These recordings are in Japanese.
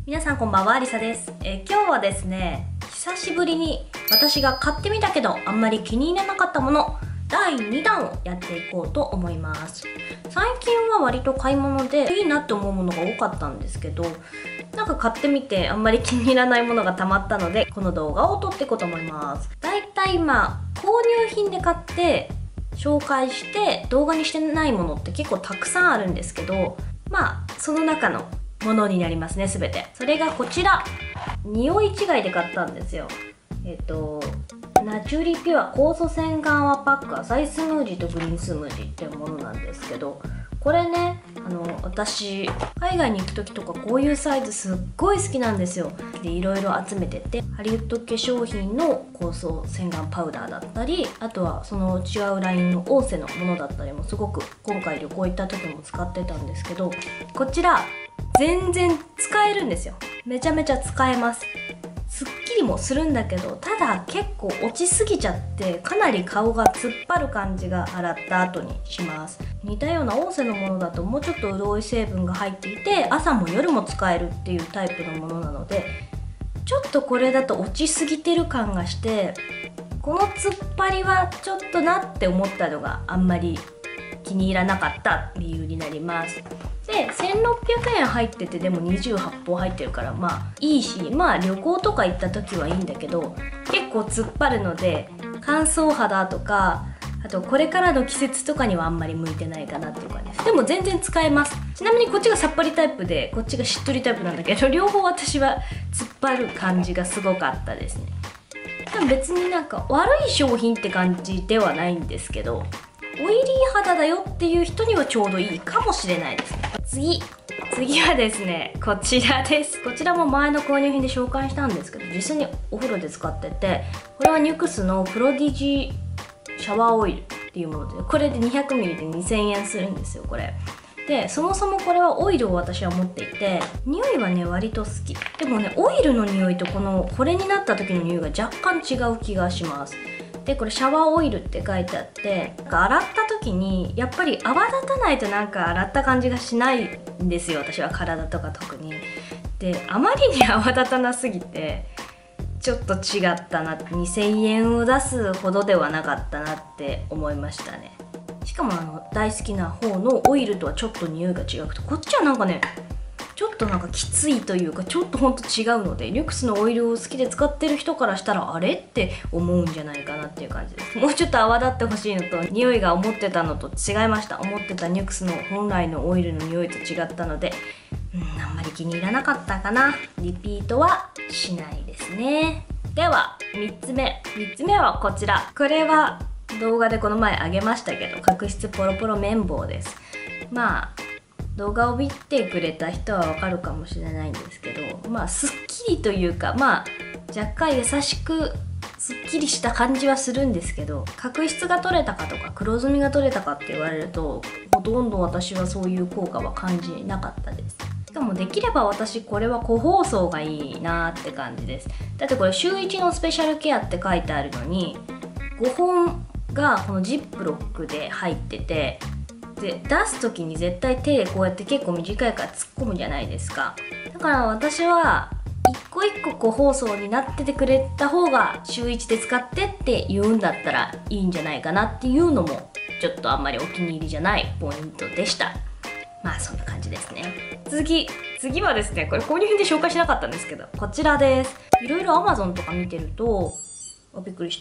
皆さんこんばんは、りさです。今日はですね、久しぶりに私が買ってみたけどあんまり気に入らなかったもの第2弾をやっていこうと思います。最近は割と買い物でいいなって思うものが多かったんですけど、なんか買ってみてあんまり気に入らないものがたまったので、この動画を撮っていこうと思います。だいたい今購入品で買って紹介して動画にしてないものって結構たくさんあるんですけど、その中のものになりますね、全て。それがこちら、匂い違いで買ったんですよ。ナチュリピュア酵素洗顔泡パックアサイスムージーとグリーンスムージーっていうものなんですけど、これね、私海外に行く時とかこういうサイズすっごい好きなんですよ。でいろいろ集めてて、ハリウッド化粧品の酵素洗顔パウダーだったり、あとはその違うラインのオーセのものだったりもすごく今回旅行行った時も使ってたんですけど、こちら全然使えるんですよ。めちゃめちゃ使えます。すっきりもするんだけど、ただ結構落ちすぎちゃってかなり顔が突っ張る感じが洗った後にします。似たようなオーセのものだともうちょっと潤い成分が入っていて、朝も夜も使えるっていうタイプのものなので、ちょっとこれだと落ちすぎてる感がして、この突っ張りはちょっとなって思ったのがあんまり気に入らなかった理由になります。で1600円入ってて、でも28本入ってるからいいし、旅行とか行った時はいいんだけど、結構突っ張るので乾燥肌とか、あとこれからの季節とかにはあんまり向いてないかなっていう感じです。でも全然使えます。ちなみにこっちがさっぱりタイプで、こっちがしっとりタイプなんだけど、両方私は突っ張る感じがすごかったですね。でも別になんか悪い商品って感じではないんですけど、オイリー肌だよっていう人にはちょうどいいかもしれないですね。次はですね、こちらです。こちらも前の購入品で紹介したんですけど、実際にお風呂で使ってて、これはニュクスのプロディジーシャワーオイルっていうもので、これで 200ml で2000円するんですよ、これ。でそもそもこれはオイルを私は持っていて、匂いはね割と好き。でもね、オイルの匂いとこれになった時の匂いが若干違う気がします。でこれシャワーオイルって書いてあって、洗った時にやっぱり泡立たないとなんか洗った感じがしないんですよ、私は体とか特に。であまりに泡立たなすぎてちょっと違ったな、2000円を出すほどではなかったなって思いましたね。しかも大好きな方のオイルとはちょっと匂いが違くて、こっちはなんかねちょっとなんかきついというか、ちょっとほんと違うので、ニュクスのオイルを好きで使ってる人からしたらあれって思うんじゃないかなっていう感じです。もうちょっと泡立ってほしいのと、匂いが思ってたのと違いました。思ってたニュクスの本来のオイルの匂いと違ったので、あんまり気に入らなかったかな。リピートはしないですね。では3つ目はこちら。これは動画でこの前あげましたけど、角質ポロポロ綿棒です。動画を見てくれた人はわかるかもしれないんですけど、すっきりというか、若干優しくすっきりした感じはするんですけど、角質が取れたかとか黒ずみが取れたかって言われると、ほとんど私はそういう効果は感じなかったです。しかもできれば私これは個包装がいいなって感じです。だってこれ週1のスペシャルケアって書いてあるのに、5本がこのジップロックで入ってて、で出す時に絶対手こうやって結構短いから突っ込むじゃないですか。だから私は一個一個個包装になっててくれた方が、週1で使ってって言うんだったらいいんじゃないかなっていうのもちょっとあんまりお気に入りじゃないポイントでした。そんな感じですね。次はですね、これ購入品で紹介しなかったんですけど、こちらです。いろいろ Amazon とか見てると、びっくりした。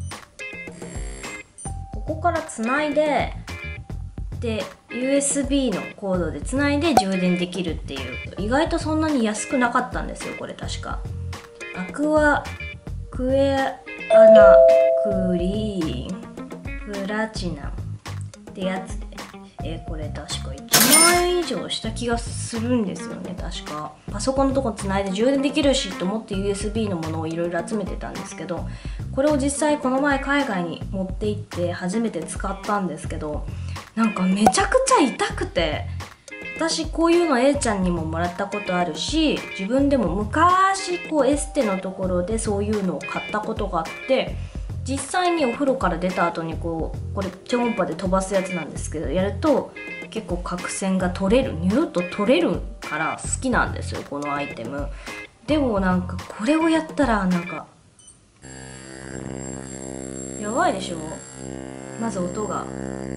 ここからつないで、USB のコードでつないで充電できるっていう、意外とそんなに安くなかったんですよ、これ確か。アクアクエアナクリーンプラチナってやつで、これ確か1万円以上した気がするんですよね、確か。パソコンのとこつないで充電できるしと思って USB のものをいろいろ集めてたんですけど、これを実際この前海外に持って行って初めて使ったんですけど、なんかめちゃくちゃ痛くて、私こういうの A ちゃんにももらったことあるし、自分でも昔エステのところでそういうのを買ったことがあって、実際にお風呂から出た後にこれ超音波で飛ばすやつなんですけど、やると結構角栓が取れる、ニュルっと取れるから好きなんですよこのアイテム。でもなんかこれをやったらなんかやばいでしょ。まず音が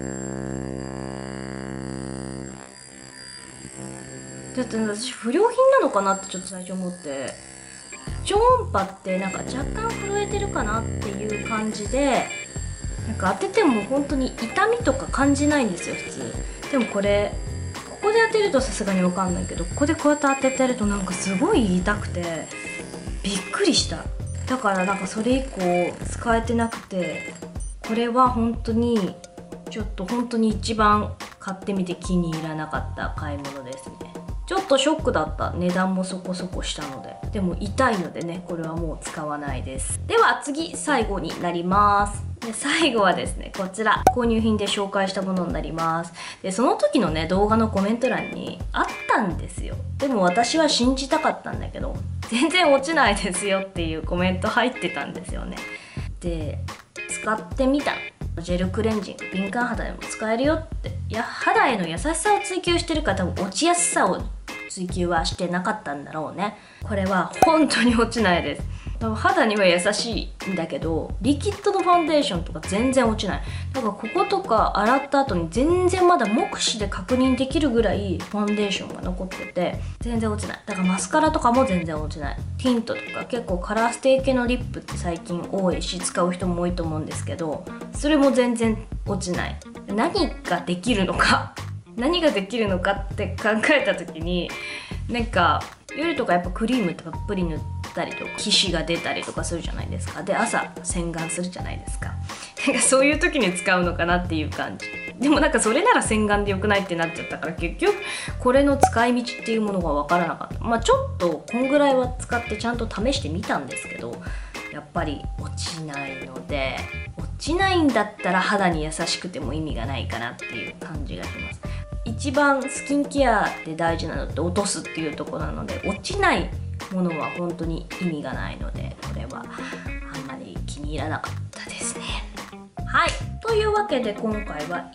だって私不良品なのかなってちょっと最初思って、超音波ってなんか若干震えてるかなっていう感じで、なんか当てても本当に痛みとか感じないんですよ普通。でもこれここで当てるとさすがに分かんないけど、ここでこうやって当ててるとなんかすごい痛くてびっくりした。だからなんかそれ以降使えてなくて、これは本当にちょっと本当に一番買ってみて気に入らなかった買い物ですね。ちょっとショックだった。値段もそこそこしたので。でも痛いのでね、これはもう使わないです。では次、最後になります。で最後はですね、こちら購入品で紹介したものになります。でその時のね動画のコメント欄にあったんですよ。でも私は信じたかったんだけど、全然落ちないですよっていうコメント入ってたんですよね。で使ってみた。ジェルクレンジング敏感肌でも使えるよって。いや、肌への優しさを追求してるから多分落ちやすさを追求はしてなかったんだろうね。これは本当に落ちないです。多分肌には優しいんだけど、リキッドのファンデーションとか全然落ちない。だからこことか洗った後に全然まだ目視で確認できるぐらいファンデーションが残ってて全然落ちない。だからマスカラとかも全然落ちない。ティントとか結構カラーステー系のリップって最近多いし使う人も多いと思うんですけど、それも全然落ちない。何ができるのか何ができるのかって考えた時に、なんか夜とかやっぱクリームたっぷり塗ったりとか皮脂が出たりとかするじゃないですか。で朝洗顔するじゃないですか。なんかそういう時に使うのかなっていう感じ。でもなんかそれなら洗顔でよくないってなっちゃったから、結局これの使い道っていうものが分からなかった。まあちょっとこんぐらいは使ってちゃんと試してみたんですけど、やっぱり落ちないので、落ちないんだったら肌に優しくても意味がないかなっていう感じがします。一番スキンケアで大事なのって落とすっていうところなので、落ちないものは本当に意味がないので、これはあんまり気に入らなかったですね。はい、というわけで今回は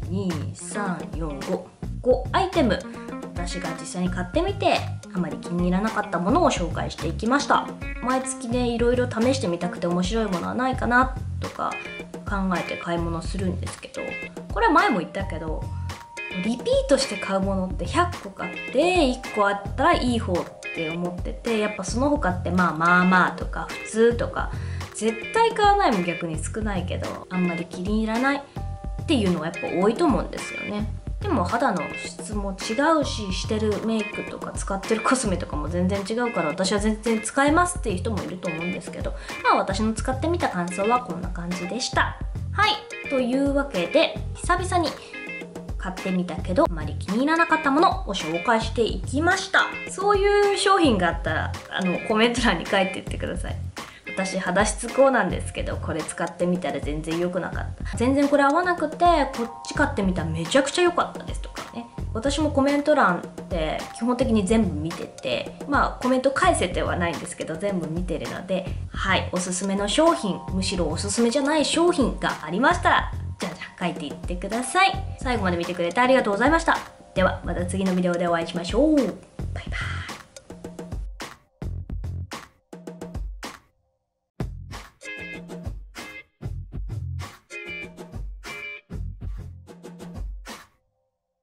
12345アイテム、私が実際に買ってみてあまり気に入らなかったものを紹介していきました。毎月ねいろいろ試してみたくて面白いものはないかなとか考えて買い物するんですけど、これは前も言ったけど、リピートして買うものって100個買って1個あったらいい方って思ってて、やっぱその他ってまあとか普通とか絶対買わないも逆に少ないけど、あんまり気に入らないっていうのがやっぱ多いと思うんですよね。でも肌の質も違うし、してるメイクとか使ってるコスメとかも全然違うから、私は全然使えますっていう人もいると思うんですけど、まあ私の使ってみた感想はこんな感じでした。はい、というわけで久々に買ってみたけどあまり気に入らなかったものを紹介していきました。そういう商品があったらコメント欄に書いていってください。私肌質こうなんですけど、これ使ってみたら全然良くなかった、全然これ合わなくてこっち買ってみたらめちゃくちゃ良かったですとかね。私もコメント欄って基本的に全部見てて、まあコメント返せてはないんですけど全部見てるので、はい、おすすめの商品、むしろおすすめじゃない商品がありましたらじゃあ書いていってください。最後まで見てくれてありがとうございました。ではまた次のビデオでお会いしましょう。バイバイ。